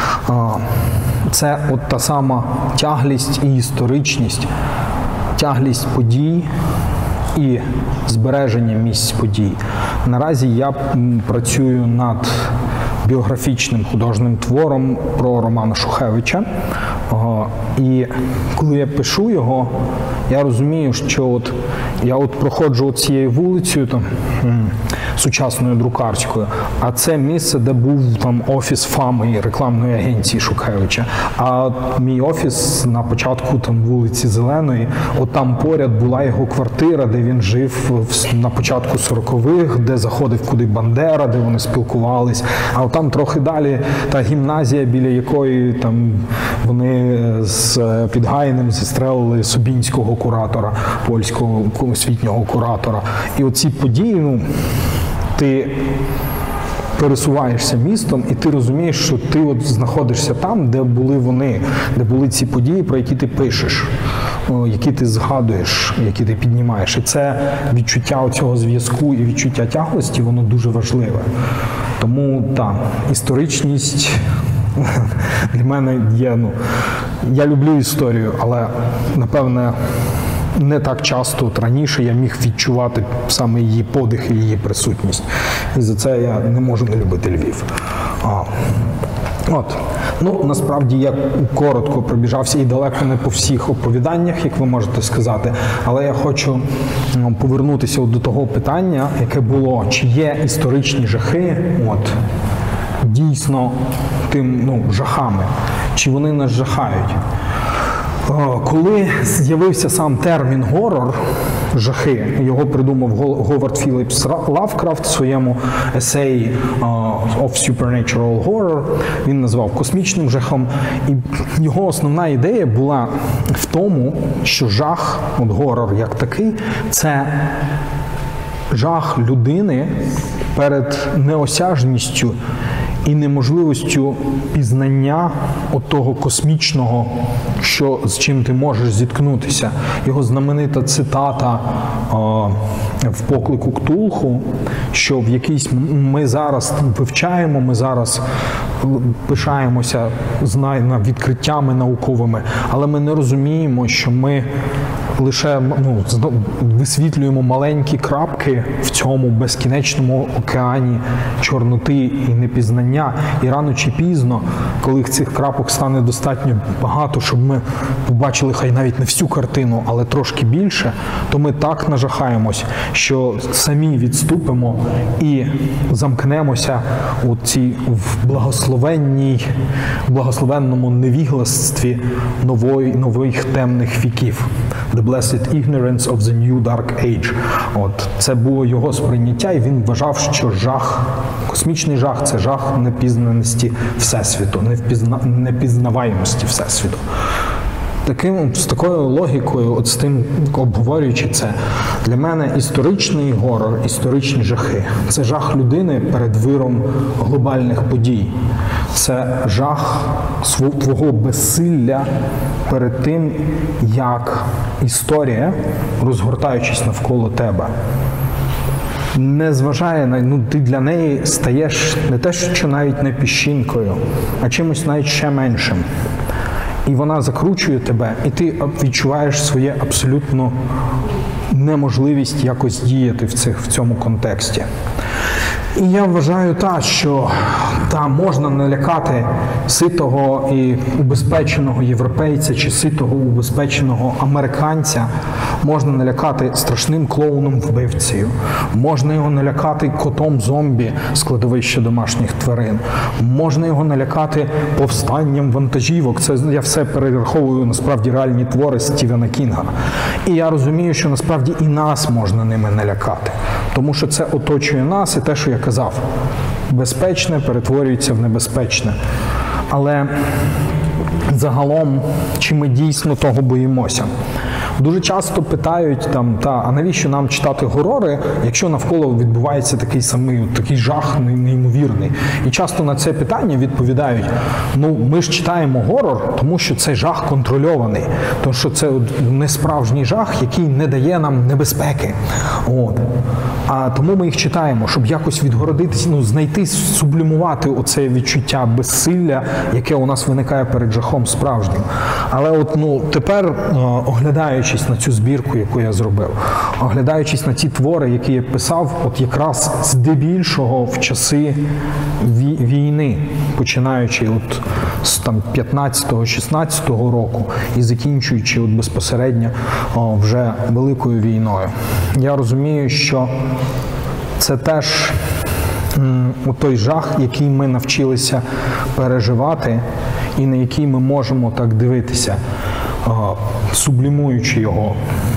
Це та сама тяглість і історичність, тяглість подій і збереження місць подій. Наразі я працюю над біографічним художнім твором про Романа Шухевича. І коли я пишу його, я розумію, що я проходжу цією вулицею сучасною друкарською, а це місце, де був офіс ФАМи і рекламної агенції Шухевича. А мій офіс на початку вулиці Зеленої, там поряд була його квартира, де він жив на початку 40-х, де заходив куди Бандера, де вони спілкувались. А там трохи далі та гімназія, біля якої вони з Підгайним застрелили Собінського куратора, польського освітнього куратора. І оці події, ти пересуваєшся містом, і ти розумієш, що ти знаходишся там, де були вони, де були ці події, про які ти пишеш, які ти згадуєш, які ти піднімаєш. І це відчуття цього зв'язку і відчуття тяглості, воно дуже важливе. Тому, історичність для мене є, я люблю історію, але, напевне, не так часто раніше я міг відчувати саме її подих і її присутність. І за це я не можу не любити Львів. Насправді я коротко пробіжався і далеко не по всіх оповіданнях, як ви можете сказати, але я хочу повернутися до того питання, яке було, чи є історичні жахи дійсно тим жахами, чи вони нас жахають. Коли з'явився сам термін «горор», жахи, його придумав Говард Філіпс Лавкрафт в своєму есеї «Of Supernatural Horror», він назвав космічним жахом, і його основна ідея була в тому, що жах, горор як такий, це жах людини перед неосяжністю і неможливістю пізнання того космічного, з чим ти можеш зіткнутися. Його знаменита цитата в «Поклику Ктулху», що в якийсь ми зараз вивчаємо, ми зараз пишаємося відкриттями науковими, але ми не розуміємо, що ми лише висвітлюємо маленькі крапки в цьому безкінечному океані чорноти і непізнання. І рано чи пізно, коли цих крапок стане достатньо багато, щоб ми побачили хай навіть не всю картину, але трошки більше, то ми так нажахаємось, що самі відступимо і замкнемося в благословенному невігластві нових темних віків. The blessed ignorance of the new dark age. Це було його сприйняття, і він вважав, що космічний жах – це жах непізнаності Всесвіту, непізнаваємості Всесвіту. З такою логікою, з тим обговорюючи це, для мене історичний горор, історичні жахи – це жах людини перед виром глобальних подій. Це жах твого безсилля перед тим, як історія, розгортаючись навколо тебе, не зважає ти для неї стаєш не те, що навіть не піщинкою, а чимось навіть ще меншим. І вона закручує тебе, і ти відчуваєш своє абсолютну неможливість якось діяти в цьому контексті. І я вважаю що можна налякати ситого і убезпеченого європейця чи ситого убезпеченого американця, можна налякати страшним клоуном-вбивцею, можна його налякати котом-зомбі з кладовища домашніх тварин, можна його налякати повстанням вантажівок. Це я все перераховую, насправді, реальні твори Стівена Кінга. І я розумію, що насправді і нас можна ними налякати, тому що це оточує нас, і те, що я казав, безпечне перетворюється в небезпечне. Але загалом, чи ми дійсно того боїмося? Дуже часто питають, а навіщо нам читати горори, якщо навколо відбувається такий жах неймовірний. І часто на це питання відповідають, ми ж читаємо горор, тому що цей жах контрольований, тому що це не справжній жах, який не дає нам небезпеки. А тому ми їх читаємо, щоб якось відгородитися, знайти, сублімувати оце відчуття безсилля, яке у нас виникає перед жахом справжнім. Але тепер, оглядаючись на цю збірку, яку я зробив, оглядаючись на ті твори, які я писав, якраз здебільшого в часи війни, починаючи з 15-16 року і закінчуючи безпосередньо вже Великою війною, я розумію, що це теж той жах, який ми навчилися переживати і на який ми можемо так дивитися, сублімуючи його.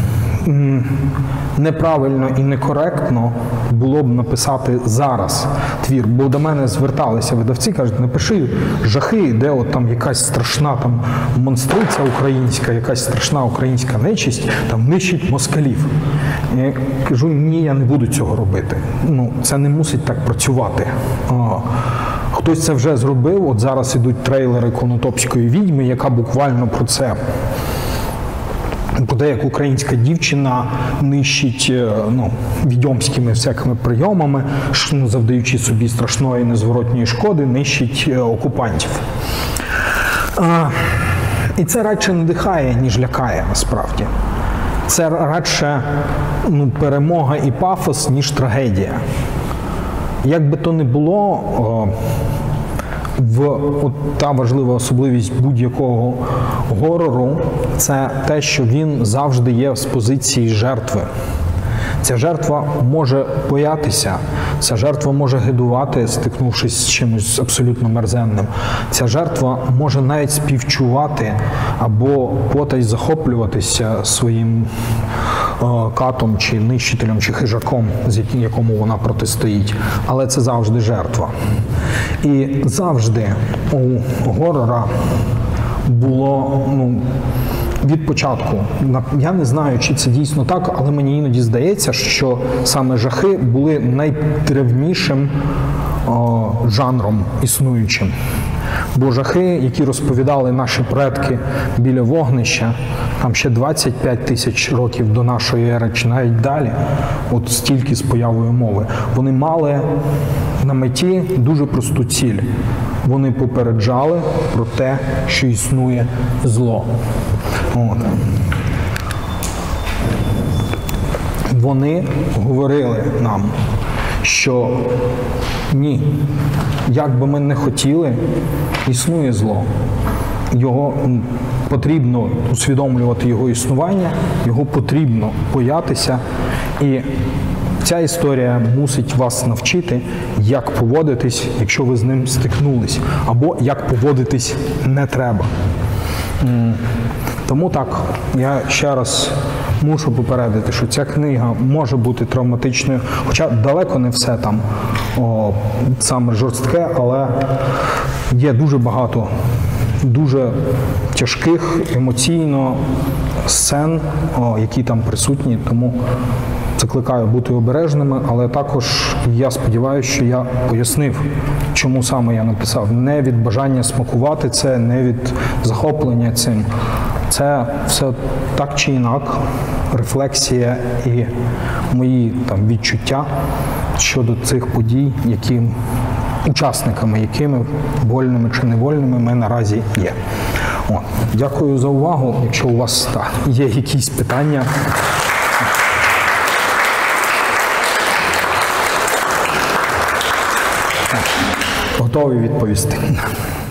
Неправильно і некоректно було б написати зараз твір, бо до мене зверталися видавці, кажуть, напиши жахи, де якась страшна монстриця українська, якась страшна українська нечисть нищить москалів. Я кажу, ні, я не буду цього робити. Це не мусить так працювати. Хтось це вже зробив, зараз ідуть трейлери «Конотопської відьми», яка буквально про це. Про те, як українська дівчина нищить відьомськими всякими прийомами, завдаючи собі страшної незворотньої шкоди, нищить окупантів. І це радше надихає, ніж лякає, насправді. Це радше перемога і пафос, ніж трагедія. Як би то не було, та важлива особливість будь-якого горору – це те, що він завжди є з позиції жертви. Ця жертва може боятися, ця жертва може гидувати, стикнувшись з чимось абсолютно мерзенним. Ця жертва може навіть співчувати або потай захоплюватися своїм катом, чи нищителем, чи хижаком, якому вона протистоїть. Але це завжди жертва. І завжди у горора було, від початку, я не знаю, чи це дійсно так, але мені іноді здається, що саме жахи були найдревнішим жанром існуючим. Бо жахи, які розповідали наші предки біля вогнища, там ще 25 тисяч років до нашої ери, чи навіть далі, от стільки з появою мови, вони мали на меті дуже просту ціль. Вони попереджали про те, що існує зло. От. Вони говорили нам, що ні, як би ми не хотіли, існує зло. Його потрібно усвідомлювати його існування, його потрібно боятися. І ця історія мусить вас навчити, як поводитись, якщо ви з ним стикнулись, або як поводитись не треба. Тому так, я ще раз мушу попередити, що ця книга може бути травматичною, хоча далеко не все там саме жорстке, але є дуже багато дуже тяжких емоційно сцен, які там присутні, тому закликаю бути обережними, але також я сподіваюся, що я пояснив, чому саме я написав. Не від бажання смакувати це, не від захоплення цим. Це все так чи інак, рефлексія і мої там відчуття щодо цих подій, учасниками якими, вольними чи невольними, ми наразі є. Дякую за увагу. Якщо у вас є якісь питання. Готовий відповісти.